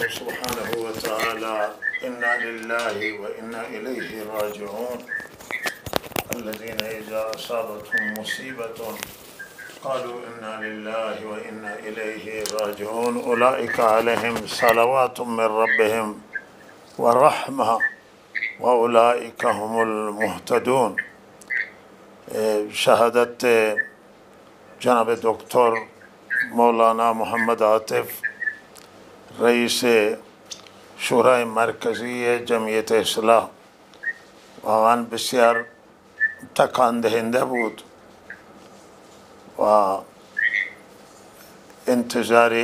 سبحانه وتعالى: إنا لله وإنا إليه راجعون. الذين إذا أصابتهم مصيبة قالوا إنا لله وإنا إليه راجعون أولئك عليهم صلوات من ربهم ورحمة وأولئك هم المهتدون. شهادت جناب دکتر مولانا محمد عاطف رئیس شورای مرکزی جمعیت اصلاح واقعا بسیار تکان دهنده بود و انتظار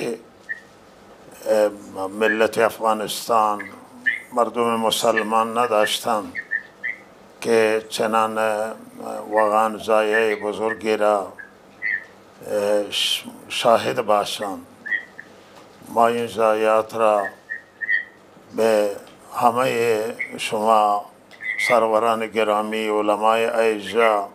ملت افغانستان مردم مسلمان نداشتند که چنان واقعا ضایعه بزرگی را شاهد باشند. ما این ضایعات را به همه شما سروران گرامی، علمای اعزا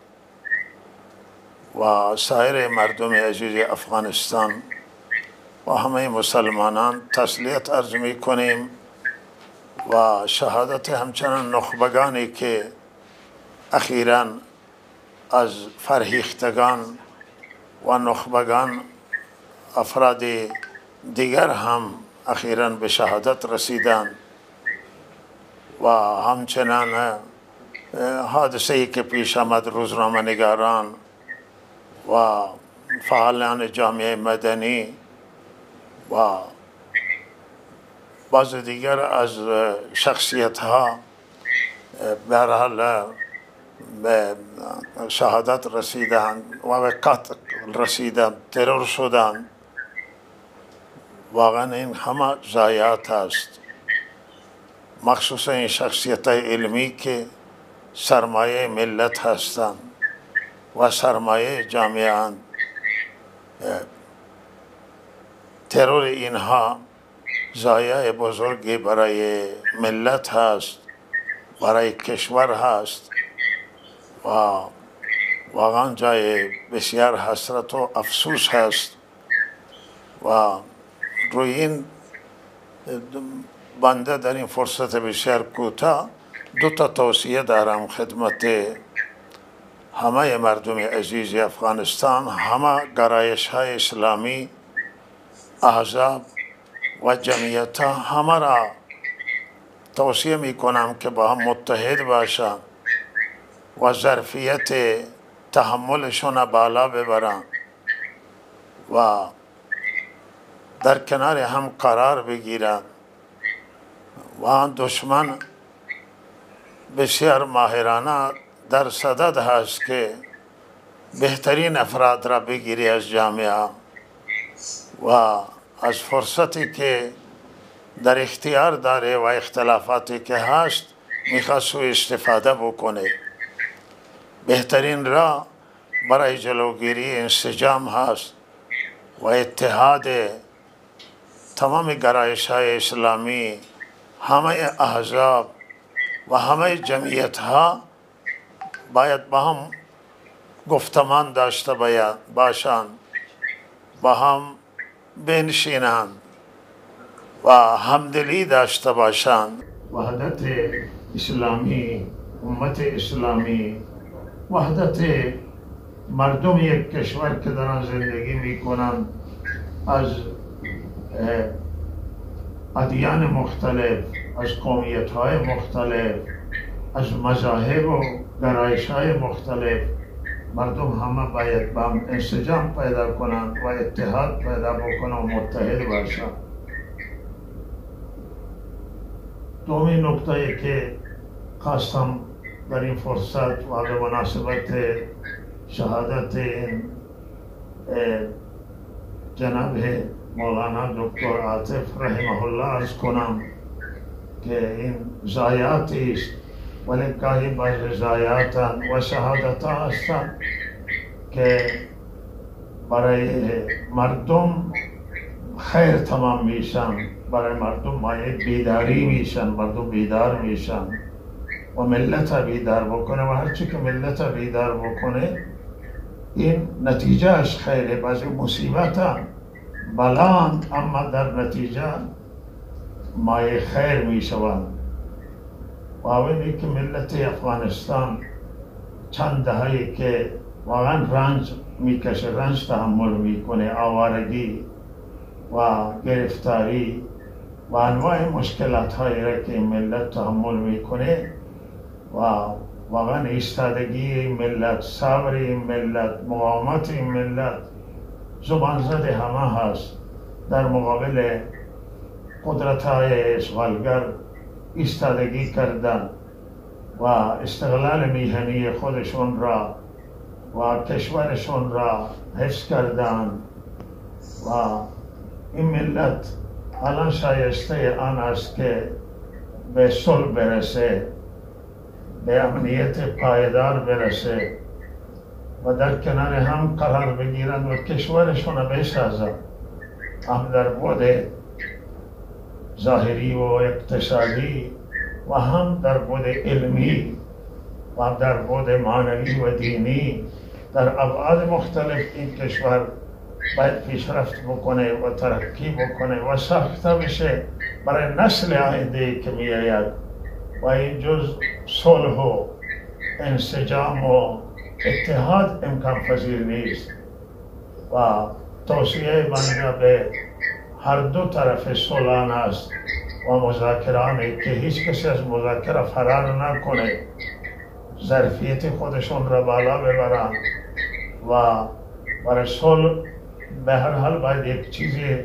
و سایر مردم عزیز افغانستان و همه مسلمانان تسلیت عرض می کنیم و شهادت همچنان نخبگانی که اخیراً از فرهیختگان و نخبگان افراد دیگر هم اخیراً به شهادت رسیدند و همچنان حادثه‌ای که پیش آمد روزنامه نگاران و فعالان جامعه مدنی و بعض دیگر از شخصیت ها به هر حال به شهادت رسیدند و به قتل رسیدند، ترور شدند. واقعا این همه ضایعات است، مخصوصا این شخصیت علمی که سرمایه ملت هستند و سرمایه جامعه اند. ترور اینها ضایعه بزرگی برای ملت هست، برای کشور هست و واقعا جای بسیار حسرت و افسوس هست. و روی این بنده در این فرصت بسیار کوتاه دو تا توصیه دارم خدمت همه مردم عزیز افغانستان، همه گرایش های اسلامی، احزاب و جمعیت ها، همه را توصیه می کنم که با هم متحد باشند و ظرفیت تحملشون بالا ببرند و در کنار هم قرار بگیرند. و دشمن بسیار ماهرانه در صدد هست که بهترین افراد را بگیری از جامعه و از فرصتی که در اختیار داره و اختلافاتی که هست میخواد سوء استفاده بکنه. بهترین راه برای جلوگیری انسجام هست و اتحاد تمام گرایش های اسلامی، همه احزاب و همه جمعیت ها باید با هم گفتمان داشته باشند، با هم بنشینند و همدلی داشته باشند. وحدت اسلامی، امت اسلامی، وحدت مردم یک کشور که در آن زندگی می کنند، از ادیان مختلف، از قومیت های مختلف، از مذاهب و گرایش های مختلف، مردم همه باید با هم انسجام پیدا کنند و اتحاد پیدا بکنند و متحد باشند. دومین نکته که خواستم در این فرصت و به مناسبت شهادت جناب مولانا دکتر عاطف رحمه الله عرض کنم که این ضایعاتی است، ولی گاهی بعض ضایعات و شهادت ها هستند که برای مردم خیر تمام میشن، برای مردم مایه بیداری میشن، مردم بیدار میشن و ملت بیدار بکنه و هرچی که ملت بیدار بکنه این نتیجهش خیره. بعضی مصیبت ها بلند، اما در نتیجه مایه خیر می شوند. و آوینی که ملت افغانستان چند دهه‌ای که واقعا رنج میکشه، رنج تحمل میکنه، آوارگی و گرفتاری و انواع مشکلات هایی را که این ملت تحمل میکنه و واقعا ایستادگی این ملت، صبر این ملت، مقاومت این ملت زبان زده همه هست در مقابل قدرت های اشغالگر ایستادگی کردن و استقلال میهنی خودشون را و کشورشون را حفظ کردن و این ملت الان شایسته آن است که به صلح برسه، به امنیت پایدار برسه و در کنار هم قرار بگیرند و کشورشون را بسازند، هم در بود ظاهری و اقتصادی و هم در بود علمی و در بود معنوی و دینی. در ابعاد مختلف این کشور باید پیشرفت بکنه و ترقی بکنه و ساخته بشه برای نسل آینده که می آید و این جز صلح و انسجام و اتحاد امکان پذیر نیست و توصیه بنده به هر دو طرف صلحان است و مذاکرانی که هیچ کسی از مذاکره فرار نکنه، ظرفیت خودشون را بالا ببرن و برای صلح به هر حال باید یک چیزی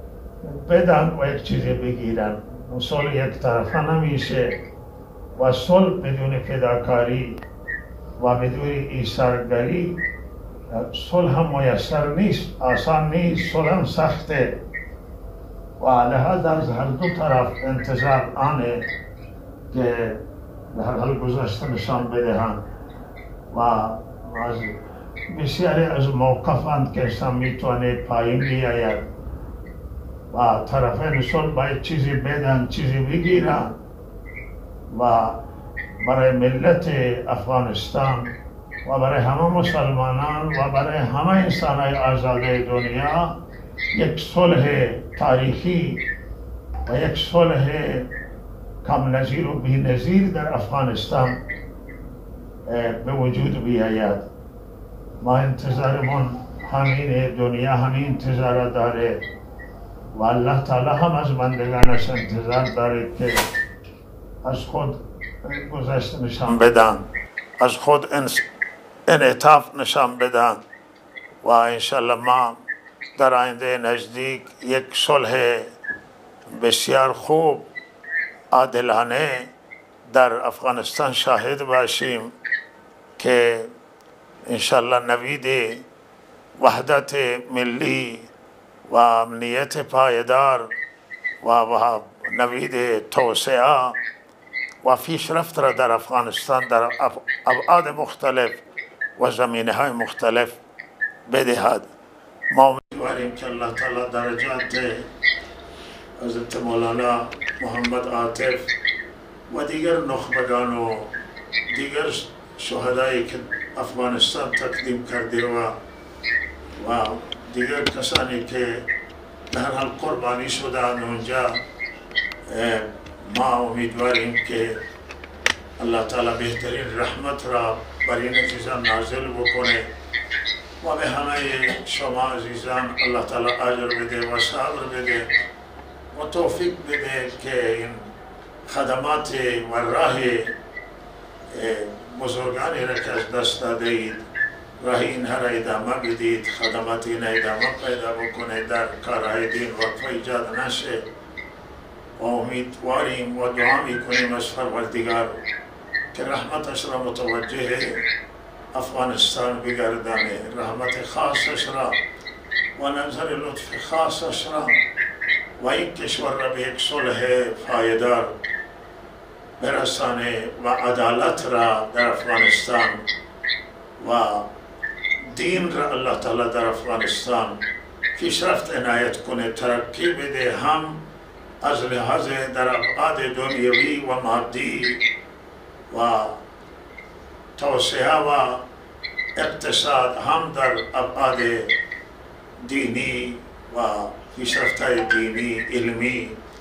بدن و یک چیزی بگیرن. صلح یک طرفه نمیشه و صلح بدون فداکاری و بدون ایثارگری صلح هم میسر نیست، آسان نیست، صلح هم سخته و لحاظ از هر دو طرف انتظار آنه که به هر حال گذشته نشان بدهند و از بسیاری از موقفند که اصلا میتونه پایین بیاید و طرفین صلح باید چیزی بدن، چیزی بگیرن و برای ملت افغانستان و برای همه مسلمانان و برای همه انسانهای آزاده دنیا یک صلح تاریخی و یک صلح کم نظیر و بی نظیر در افغانستان به وجود بیاید. ما انتظارمون همین، دنیا همین انتظار داره و الله تعالی هم از بندگانش انتظار داره که از خود گذشته نشان بدن، از خود انعطاف نشان بدن و انشالله ما در آینده نزدیک یک صلح بسیار خوب عادلانه در افغانستان شاهد باشیم که انشالله نوید وحدت ملی و امنیت پایدار و نوید توسعه و پیشرفت را در افغانستان در ابعاد مختلف و زمینه های مختلف بدهد. ما امیدواریم که الله تعالی درجات حضرت مولانا محمد عاطف و دیگر نخبگان و دیگر شهدایی که افغانستان تقدیم کرده و دیگر کسانی که در هر حال قربانی شدند اونجا، ما امیدواریم که الله تعالی بهترین رحمت را بر این عزیزان نازل بکنه و به همه شما عزیزان الله تعالی اجر بده و صبر بده و توفیق بده که این خدمات و راه بزرگانی را که از دست داده اید، راه اینها را ادامه بدید، خدمات این ادامه پیدا بکنه، در کارهای دین وقفه ایجاد نشه و امیدواریم و دعا میکنیم از پروردگار که رحمتش را متوجه افغانستان بگردانه، رحمت خاصش را و نظر لطف خاصش را و این کشور را به یک صلح پایدار برسانه و عدالت را در افغانستان و دین را الله تعالی در افغانستان پیشرفت عنایت کنه، ترقی بده، هم از لحاظ در ابعاد دنیوی و مادی و توسعه و اقتصاد، هم در ابعاد دینی و پیشرفت‌های دینی، علمی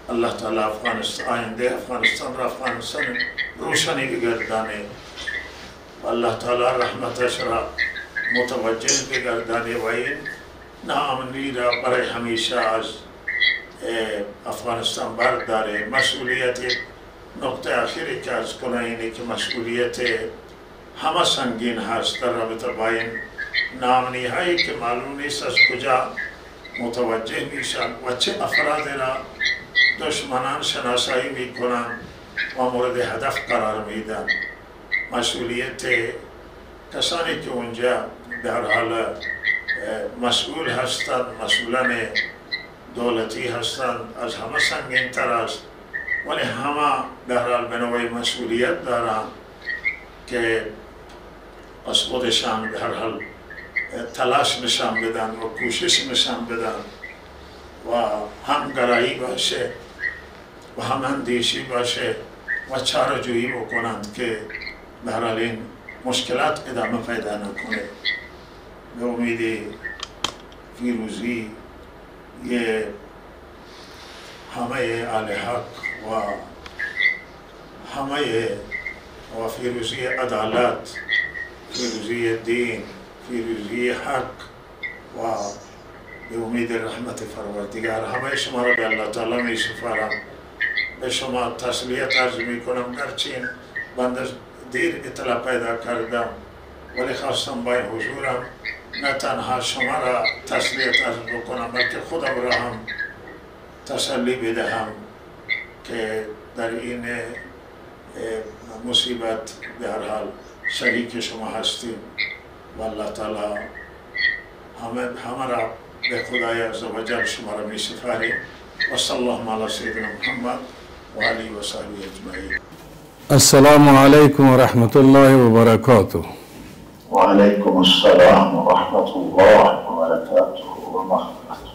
الله تعالی آینده افغانستان را افغانستان روشنی بگردانه و الله تعالی رحمتش را متوجه بگردانه و این ناامنی را برای همیشه از افغانستان برداره. مسئولیت نقطه آخری که از کنه اینه که مسئولیت همه سنگین هست در رابطه با این ناامنی هایی که معلوم نیست از کجا متوجه میشن و چه افراد را دشمنان شناسایی میکنن و مورد هدف قرار میدن. مسئولیت کسانی که اونجا در حال مسئول هستند، مسئولان دولتی هستند، از همه سنگین تر است، ولی همه در حال به نوعی مسئولیت دارند که از خودشان در حال تلاش نشان بدن و کوشش نشان بدن و همگرایی باشه و هم اندیشی باشه و چاره جویی بکنند که در حال این مشکلات ادامه پیدا نکنه. به امید فیروزی همه اهل حق و همه و فیروزی عدالت، فیروزی دین، فیروزی حق و به امید رحمت پروردگار همه شما را به الله تعالی می سپارم. به شما تسلیت عرض می کنم، گرچه بنده دیر اطلاع پیدا کردم ولی خواستم با حضورم نه تنها شما را تسلیت عرض بکنم بلکه خودم را هم تسلی بدهم که در این مصیبت به هر حال شریک شما هستیم و الله تعالی همه را به خدای عزوجل شما را می سپاریم و صلی الله علی سیدنا محمد و آله و صحبه اجمعین. السلام علیکم و رحمت الله و برکاته. و علیکم السلام و رحمت الله و برکاته و مغفرته.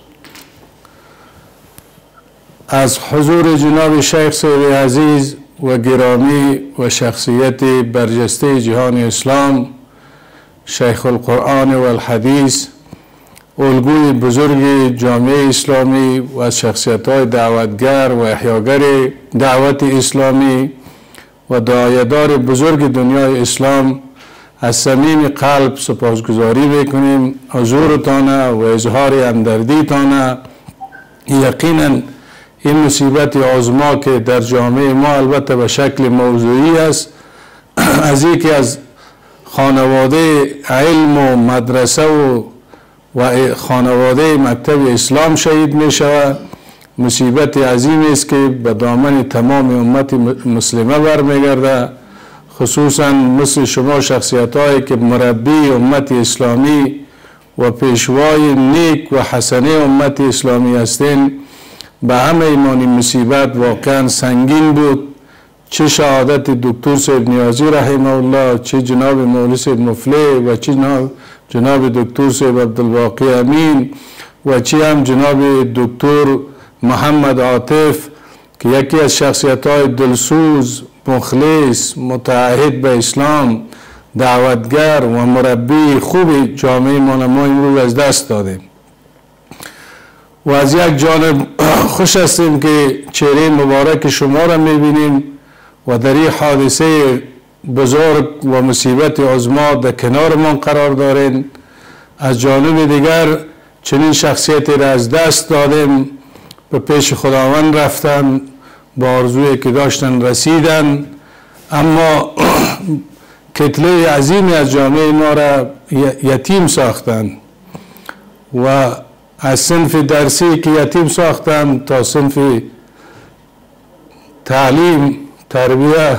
از حضور جناب شیخ سید عزیز و گرامی و شخصیت برجسته جهان اسلام، شیخ القرآن و الحدیث، الگوی بزرگ جامعه اسلامی و از شخصیت‌های دعوتگر و احیاگر دعوت اسلامی و داعیه‌دار بزرگ دنیای اسلام، از صمیم قلب سپاسگزاری میکنیم حضورتان و اظهار همدردیتان. یقینا این مصیبت عظما که در جامعه ما البته به شکل موضوعی است، از اینکه از خانواده علم و مدرسه و خانواده مکتب اسلام شهید می شود، مصیبت عظیم است که به دامن تمام امت مسلمه برمیگرده، خصوصا مثل شما شخصیت هایی که مربی امت اسلامی و پیشوای نیک و حسنه امت اسلامی هستین. به همه ایمانی مصیبت واقعا سنگین بود، چه شهادت دکتر سید نیازی رحمه الله، چه جناب مولوی سید مفلح و چه جناب دکتر سید عبدالباقی امین و چه هم جناب دکتر محمد عاطف که یکی از شخصیت های دلسوز، مخلص، متعهد به اسلام، دعوتگر و مربی خوب جامعه ما امروز از دست دادیم. و از یک جانب خوش هستیم که چهره مبارک شما را میبینیم و در این حادثه بزرگ و مصیبت عظما در کنار ما قرار دارین. از جانب دیگر چنین شخصیتی را از دست دادیم، به پیش خداوند رفتن، با آرزویی که داشتن رسیدن، اما کتله عظیمی از جامعه ما را یتیم ساختن و از صنف درسی که یتیم ساختن تا صنف تعلیم، تربیه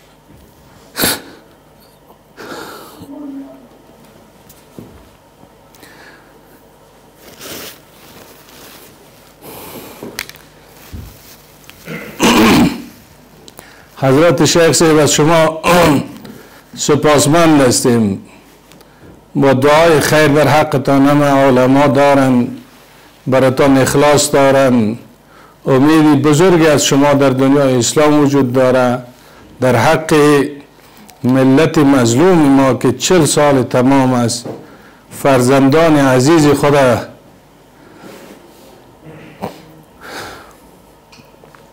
حضرت شیخ صاحب از شما سپاسمند هستیم و دعای خیر در حقتان همه علما دارن، براتان اخلاص دارن. امیدی بزرگی از شما در دنیای اسلام وجود داره در حق ملت مظلوم ما که 40 سال تمام است فرزندان عزیز خدا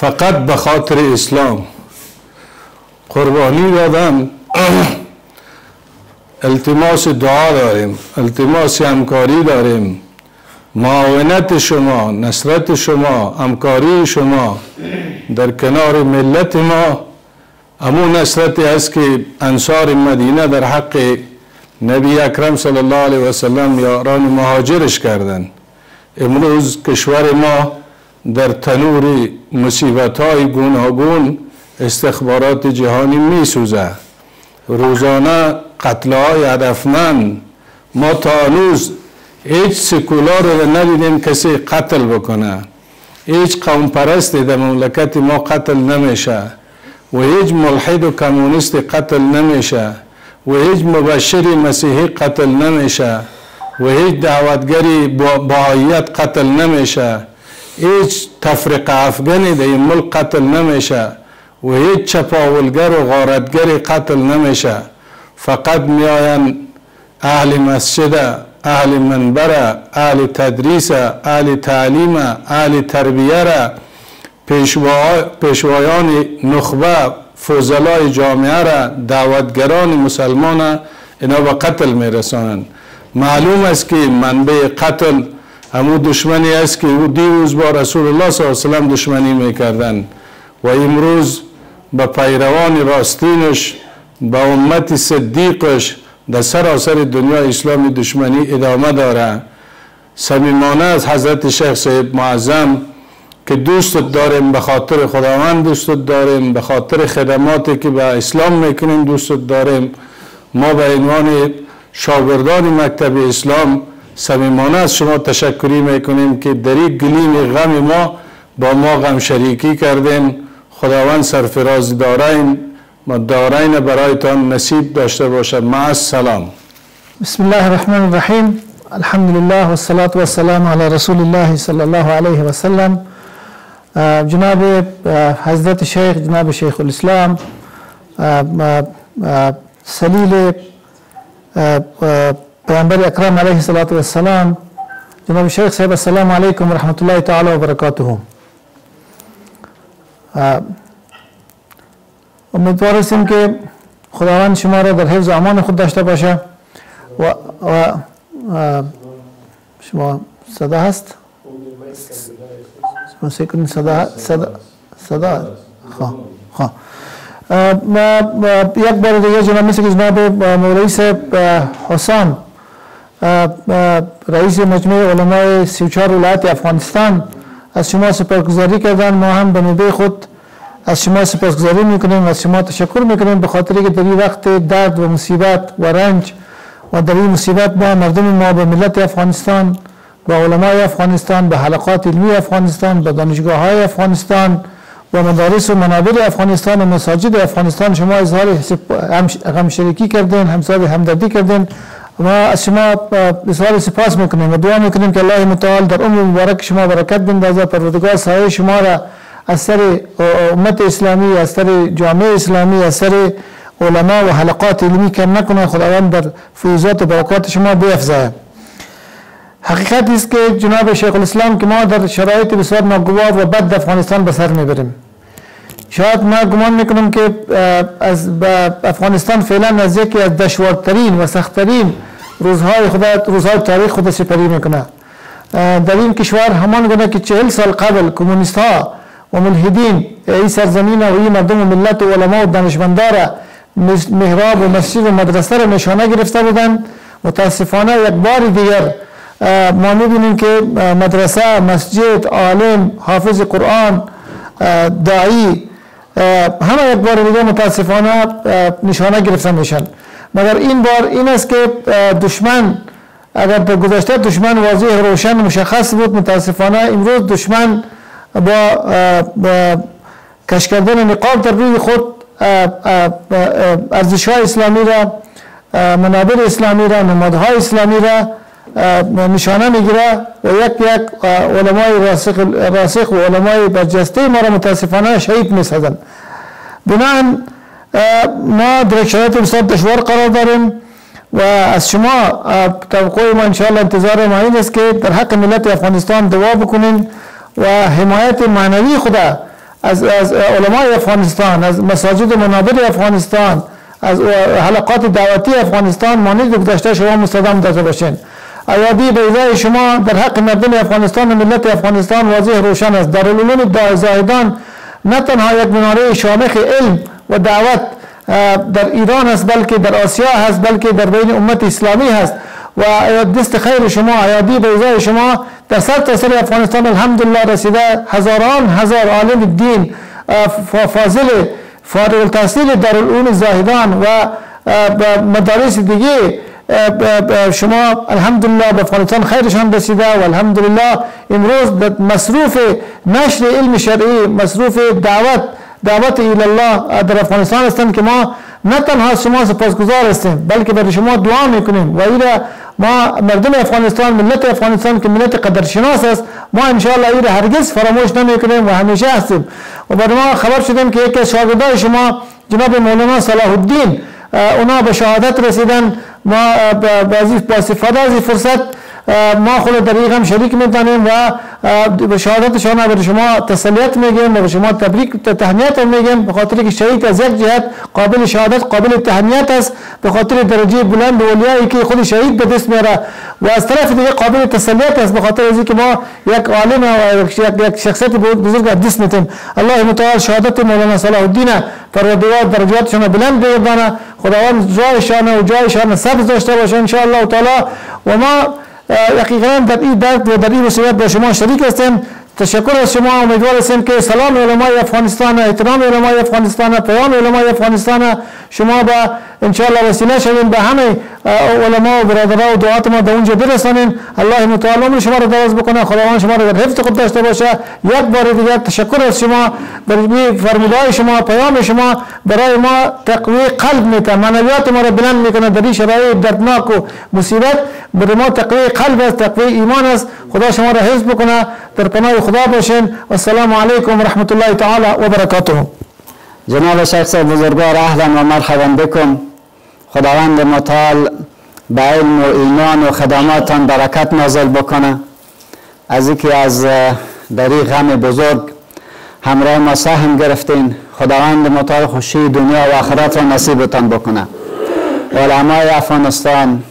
فقط به خاطر اسلام قربانی دادن. التماس دعا داریم، التماس همکاری داریم، معاونت شما، نصرت شما، همکاری شما در کنار ملت ما. همون نصرتی است که انصار مدینه در حق نبی اکرم صلی الله علیه و سلم یاران مهاجرش کردند. امروز کشور ما در تنور مصیبت‌های گوناگون استخبارات جهانی می‌سوزه. روزانه قتل‌های هدفمند. ما تا هنوز هیچ سکولار رو ندیدیم کسی قتل بکنه. هیچ قوم پرستی در مملکت ما قتل نمیشه و هیچ ملحد و کمونیست قتل نمیشه و هیچ مبشری مسیحی قتل نمیشه و هیچ دعوتگری بهاییت قتل نمیشه. هیچ تفرقه افغانی در این ملک قتل نمیشه و هیچ چپاولگر و غارتگری قتل نمیشه. فقط میآین اهل مسجد، اهل منبر، اهل تدریس، اهل تعلیم، اهل تربیه را، پیشوایان نخبه، فضلای جامعه را، دعوتگران مسلمان اینا به قتل میرسانند. معلوم است که منبع قتل همون دشمنی است که او دیروز با رسول الله صلی الله علیه و سلم دشمنی میکردند و امروز به پیروان راستینش، به امت صدیقش در سراسر دنیا اسلامی دشمنی ادامه داره. صمیمانه از حضرت شیخ صاحب معظم که دوستت داریم، به خاطر خداوند دوستت داریم، به خاطر خدماتی که به اسلام میکنیم دوستت داریم. ما به عنوان شاگردان مکتب اسلام صمیمانه از شما تشکری میکنیم که در این گلیم غم ما با ما غم شریکی کردیم. خداوند سرفراز دارین برایتان نصیب داشته باشد. مع السلام. بسم الله الرحمن الرحیم. الحمد لله والصلاة والسلام على رسول الله صلی الله علیه و سلم. جناب حضرت شیخ، جناب شیخ الاسلام سلیل پیامبر اکرم علیه الصلاة والسلام، جناب شیخ صاحب السلام علیکم و رحمت الله تعالی و برکاته. امیدوار هستیم که خداوند شما را در حفظ و امان خود داشته باشه و شما صدا هست؟ صدا خواه. یک بار دیگه جناب مثل که جناب مولوی صاحب حسین رئیس مجمع علمای 34 ولایت افغانستان از شما سپاسگزاری کردن. ما هم به نوبه خود از شما سپاسگزاری میکنیم، از شما تشکر میکنیم به خاطری که در این وقت درد و مصیبت و رنج و در این مصیبت ما مردم ما به ملت افغانستان، به علمای افغانستان، به حلقات علمی افغانستان، به دانشگاه های افغانستان و مدارس و منابر افغانستان و مساجد افغانستان شما اظهار غم شریکی کردین، همدردی کردین. ما از شما اظهار سپاس میکنیم و دعا میکنیم که الله متعال در عمر مبارک شما برکت بندازه، پروردگار سایه شما را از سر امت اسلامی، از سر جامعه اسلامی، از سر علما و حلقات علمی کم نکنه. خداوند در فیوزات و برکات شما بیفزایه. حقیقت است که جناب شیخ الاسلام که ما در شرایط بسیار ناگوار و بد افغانستان به سر میبریم. شاید ما گمان میکنم که از افغانستان فعلا از یکی از دشوارترین و سختترین روزهای تاریخ خود سپری میکنه. در این کشور همان گونه که 40 سال قبل کمونیست ها و ملحدین این سرزمین و این مردم و ملت و علما و دانشمندان را محراب و مسجد و مدرسه را نشانه گرفته بودند، متاسفانه یک بار دیگر ما میبینیم که مدرسه، مسجد، عالم، حافظ قرآن، داعی همه یک بار دیگر متاسفانه نشانه گرفته میشن. مگر این بار این است که دشمن اگر در گذشته دشمن واضح روشن مشخص بود، متاسفانه امروز دشمن با کش کردن نقاب در روی خود ارزش‌های اسلامی را، منابر اسلامی را، نمادهای اسلامی را نشانه میگیره و یک علمای راسخ و علمای برجسته ما را متاسفانه شهید میسازند. بنابراین ما در شرایط بسیار دشوار قرار داریم و از شما توقع ما انشاءالله انتظار ما این است که در حق ملت افغانستان دعا بکنین و حمایت معنوی خدا از علمای افغانستان، از مساجد منابر افغانستان، از حلقات دعوتی افغانستان مانند گذشته شما مستدام داشته باشین. ایادی بیضای شما در حق مردم افغانستان و ملت افغانستان واضح روشن است. دارالعلوم زاهدان نه تنها یک مناره شامخ علم و دعوت در ایران است، بلکه در آسیا هست، بلکه در بین امت اسلامی هست و دست خیر شما، ایادی بیضای شما در سرتاسر افغانستان الحمدلله رسیده. هزاران هزار عالم دین فاضل فارغ التحصیل دارالعلوم زاهدان و مدارس دیگه شما الحمدلله به افغانستان خیرشان رسیده و الحمدلله امروز مصروف نشر علم شرعی، مصروف دعوت الله در افغانستان هستند که ما نه تنها شما سپاسگزار هستیم بلکه برای شما دعا میکنیم و ایره ما مردم افغانستان، ملت افغانستان که ملت قدرشناس است، ما انشاءالله ایره هرگز فراموش نمیکنیم و همیشه هستیم. و برای ما خبر شدیم که یکی از شاگردای شما جناب مولانا صلاح الدین اونا به شهادت رسیدن. ما با استفاده از فرصت ما خود در این هم شریک میتونیم و به شهادتشان برای شما تسلیت میگیم و به شما تبریک تهنیت میگیم، به خاطر که شهید از یک جهت قابل شهادت قابل تهنیت است به خاطر درجه بلند اولیایی که خود شهید به دست میاره و از طرف دیگه قابل تسلیت است به خاطر از اینکه ما یک عالم و یک شخصیت بزرگ از دست میتیم. الله متعال شهادت مولانا صلاح الدین پروردگار درجاتشان بلند بگردانه، خداوند جایشان و جایشان سبز داشته باشه ان شاء الله تعالی. و ما یقینا در این درد و در این مصیبت با شما شریک هستیم. تشکر از شما، امیدوار هستیم که سلام علمای افغانستان، احترام علمای افغانستان، پیام علمای افغانستان شما با انشاءالله وسیله شویم به همه علما و برادران و دعات ما در اونجا برسانیم. الله متعال عمر شما را دراز بکنه، خداوند شما را در حفظ خود داشته باشه. یک بار دیگر تشکر از شما برای فرمودهای شما، پیام شما برای ما تقویه قلب میکنه، معنویات ما را بلند میکنه در این شرایط دردناک و مصیبت. برای ما تقویه قلب است، تقویه ایمان است. خدا شما را حفظ بکنه، در پناه خدا باشین. السلام علیکم و رحمت الله تعالی و برکاته. جناب شخص بزرگوار اهلا و مرحبا بکم. خداوند متعال به علم و ایمان و خدماتان برکت نازل بکنه. از اینکه از در این غم بزرگ همراه ما سهم گرفتین، خداوند متعال خوشی دنیا و آخرت را نصیبتان بکنه. علمای افغانستان،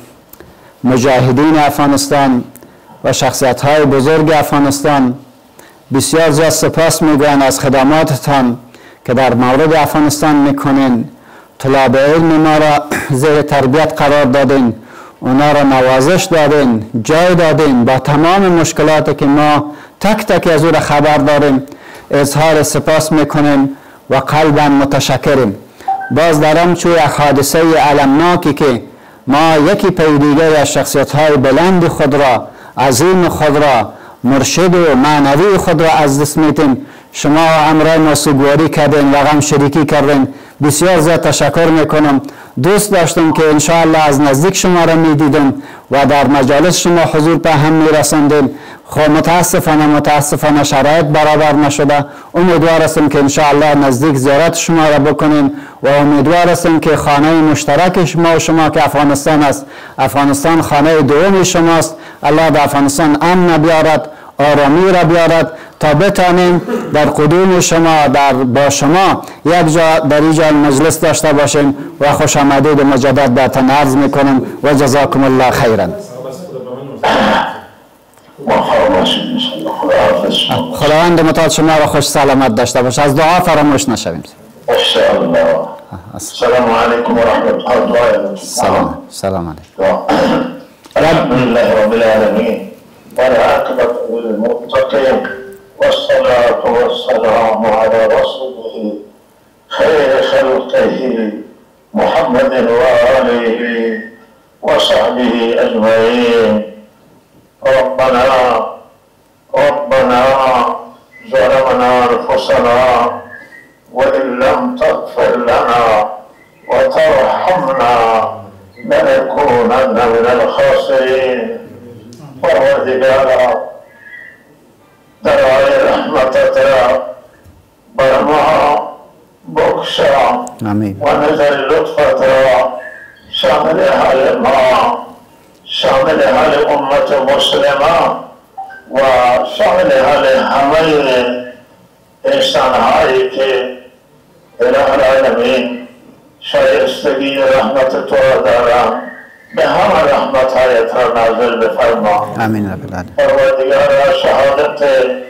مجاهدین افغانستان و شخصیت های بزرگ افغانستان بسیار زیاد سپاس میگویند از خدماتتان که در مورد افغانستان میکنین. طلاب علم ما را زیر تربیت قرار دادین، اونا را نوازش دادین، جای دادین. با تمام مشکلاتی که ما تک تک از او را خبر داریم اظهار سپاس میکنیم و قلبا متشکریم. باز دارم چون یک حادثه علمناکی که ما یکی پی دیگر از شخصیت های بلند خود را، عظیم خود را، مرشد و معنوی خود را از دست میتیم. شما همراه ما سوگواری کردین و غم شریکی کردین، بسیار زیاد تشکر میکنم. دوست داشتم که انشاءالله از نزدیک شما را میدیدم و در مجالس شما حضور به هم میرساندین. خب متاسفانه شرایط برابر نشده. امیدوار هستم که انشاءالله نزدیک زیارت شما را بکنیم و امیدوار هستم که خانه مشترک شما و شما که افغانستان است، افغانستان خانه دوم شماست. الله در افغانستان امن بیارد، آرامی را بیارد تا بتانیم در قدوم شما با شما یک جا در اینجا مجلس داشته باشیم و خوش آمدید و مجدد برتان عرض میکنم و جزاکم الله خیرا. خداوند متعال شما را خوش سلامت داشته باشه. از دعا فراموش نشویم. السلام علیکم و رحمت الله. سلام علیکم. الحمدلله رب العالمین والعاقبة للمتقين والصلاة والسلام على رسوله خير خلقه محمد وآله وصحبه أجمعين. ربنا ظلمنا أنفسنا وإن لم تغفر لنا وترحمنا لنكونن من الخاسرين. پروردگارا درای رحمتت را بر ما بخشا و نظر لطفت را شامل حال ما، شامل حال امت مسلمه و شامل حال همه انسانهایی که اله العالمین شایستگی رحمت تو را دارم به همه رحمت‌هایت را نازل بفرما. آمین رب العالمین. پروردگارا شهادت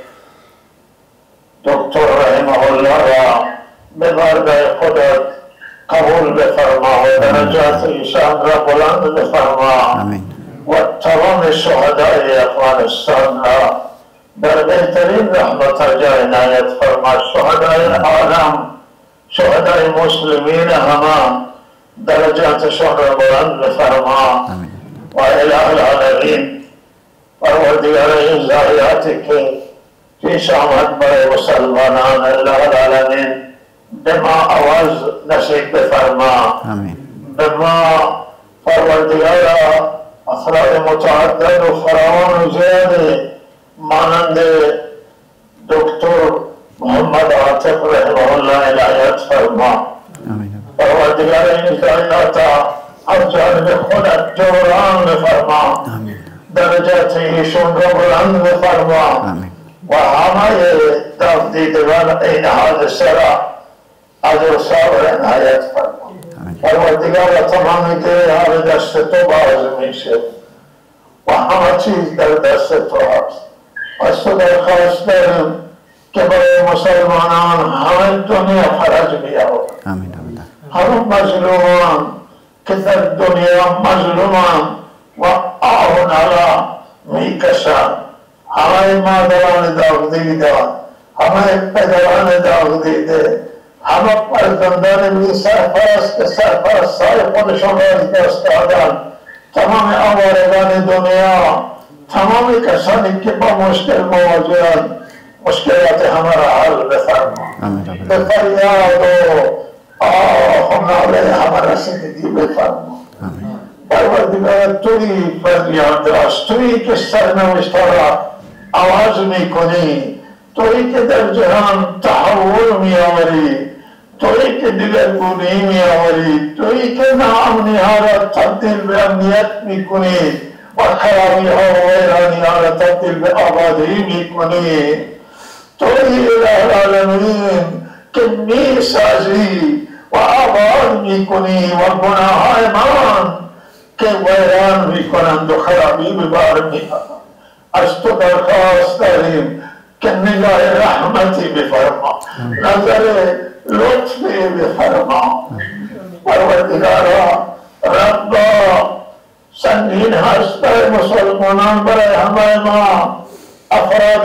دکتر رحمه الله را به بارگاه خودت قبول بفرما و درجات ایشان را بلند بفرما. آمین. و تمام شهدای افغانستان را در بهترین رحمت جای عنایت فرما. شهدای عالم، شهدای مسلمین همه درجاتشان را بلند بفرما. و اله العالمین پروردگار این ضایعاتی که پیش آمد برای مسلمانان اله العالمین به ما آواز نصیب بفرما. به ما پروردگار افراد متعدد و فراوان و زیادی مانند دکتر محمد عاطف رحمه الله عنایت فرما. پروردگار این ضایعات از جانب خودت جبران بفرما. درجات ایشون را بلند بفرما و همه داغدیدگان این حادثه را اجر صابر عنایت فرما. پروردگار تمامی گره ها به دست تو باز میشه و همه چیز در دست تو هست. از تو درخواست داریم که برای مسلمانان همه دنیا فرج بیاورد. همه مظلومان که در دنیا مظلومان و آه و ناله میکشند، همه مادران داغدیده، همه پدران داغدیده، همه فرزندان بی سرپرست که سرپرستای خودشان را از دست دادند، تمام آوارگان دنیا، تمام کسانی که با مشکل مواجهند، مشکلات همه را حل بفرما. به فریاد و آه و ناله همه رسیدگی بفرما. پروردگار تویی فریاد راست، تویی که سرنوشت را آواز میکنی، تویی که در جهان تحول میآوری، تویی که دگرگونی میآوری، تویی که ناامنی ها را تبدیل به امنیت میکنی و خرابی ها و ویرانی ها را تبدیل به آبادی میکنی. تویی اله العالمین که میسازی و آباد میکنی و گناه های من که ویران میکنند و خرابی به بار میآورند. از تو درخواست داریم که نگاه رحمتی بفرما، نظر لطفی بفرما. پروردگارا ربا سنگین هست برای مسلمانان، برای همه ما افراد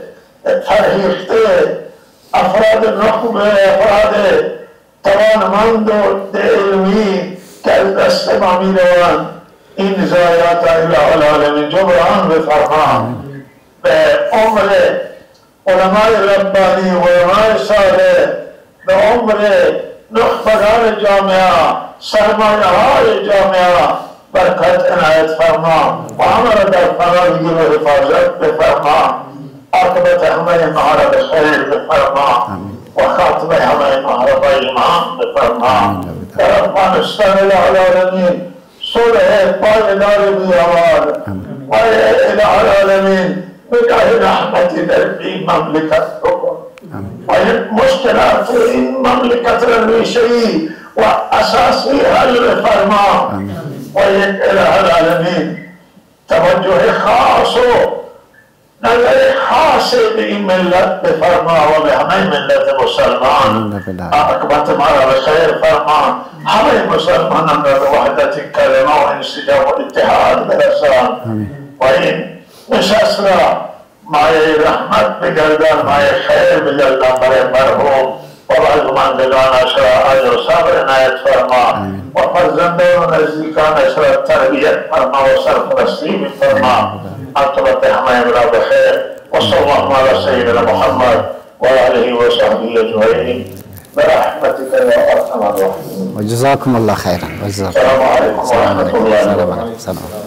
فرهیخته، افراد نخبه، افراد توانمند و علمی که از دست ما میروند، این ضایعات اله العالمین جبران بفرما. به عمر علمای ربانی و علمای صالح، به عمر نخبگان جامعه، سرمایه های جامعه برکت عنایت فرما و همه را در پناهگی و حفاظت بفرما. عاقبت همه ما را به خیر بفرما و خاتمه همه ما را به ایمان بفرما. در افغانستان اله العالمین صلح پایدار بیاور و اله العالمین نگاه رحمتی در این مملکت بکن و این مشکلات این مملکت را ریشه‌ای و اساسی حل بفرما و یک اله العالمین توجه خاص و نظر خاص به این ملت بفرما و به همه ملت مسلمان. عاقبت ما را به خیر فرما، همه مسلمانان را به وحدت کلمه و انسجام و اتحاد برسان و این نشست را مایه رحمت بگردان، مایه خیر بگردان برای مرحوم و بازماندگانش را اجر و صبر عنایت فرما و فرزندان و نزدیکانش را تربیت فرما و سرپرستی بفرما. عاقبت همه را به خیر و صلی الله علی سیدنا محمد و آله و صحبه اجمعین برحمتك يا ارحم الراحمين. وجزاكم الله خيرا. السلام عليكم ورحمه الله وبركاته.